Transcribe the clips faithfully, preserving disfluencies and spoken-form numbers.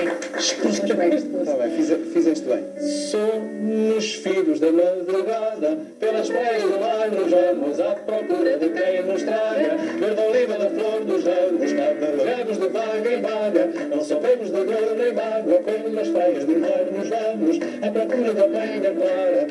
Está bem, fize, fizeste bem. Somos filhos da madrugada, pelas praias do mar nos vamos à procura de quem nos traga. Verde oliva da flor dos ramos, navegamos de vaga em vaga, não sofremos de dor nem mágoa, pelas praias do mar nos vamos à procura da penha clara.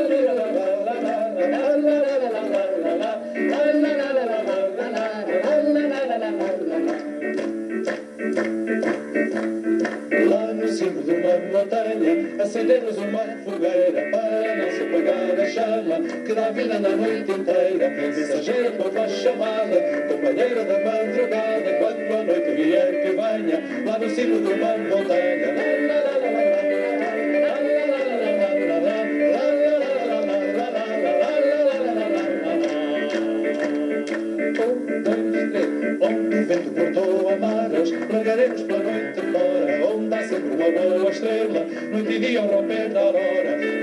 Lá no cimo de uma montanha acendemos uma fogueira para não se apagar a chama que dá vida na noite inteira. Mensageira com voz chamada, companheira da madrugada, quando a noite vier que venha, lá no cimo de uma montanha. Onde o vento cortou amarras, largaremos pela noite fora, onde há sempre uma boa estrela, noite e dia ao romper da aurora.